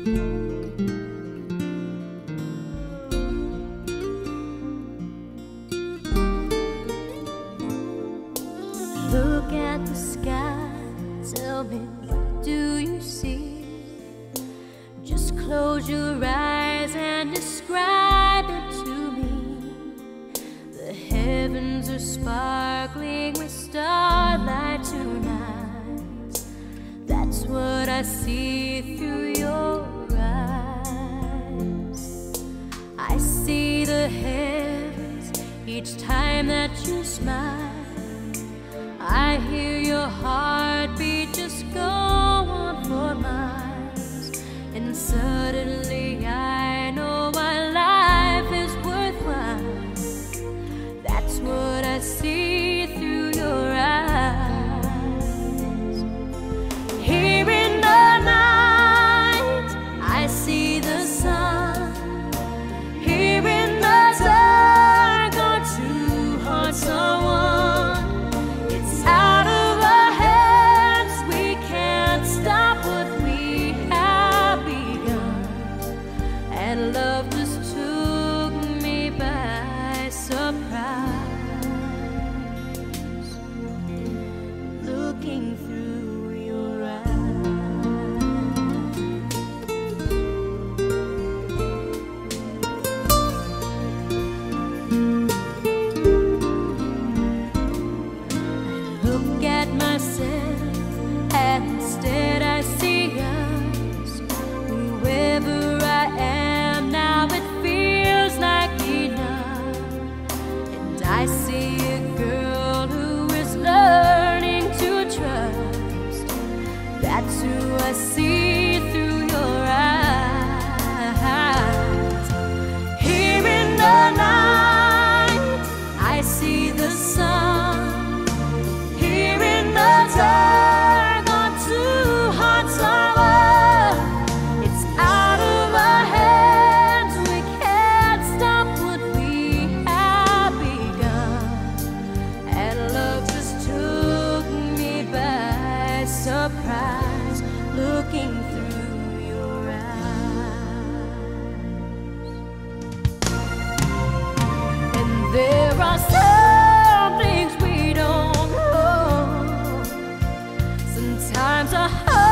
Look at the sky, tell me, what do you see? Just close your eyes and describe it to me. The heavens are sparkling with starlight tonight. That's what I see through your eyes. I see the heavens each time that you smile. I hear your heartbeat just go on for miles, and suddenly I know my life is worthwhile. That's what I see through your eyes. Here in the night, I see the sun. Here in the dark, our two hearts are one. Love just took me by surprise, looking through your eyes. I look at myself and instead I see us. Whoever I am now, it feels like enough. And I see a girl who is learning to trust. That's who I see through your eyes. Here in the night, I see the sun. Here in the dark, our two hearts are one. It's out of our hands, we can't stop what we have begun. And love just took me by surprise, looking through your eyes. And there are some things we don't know. Sometimes a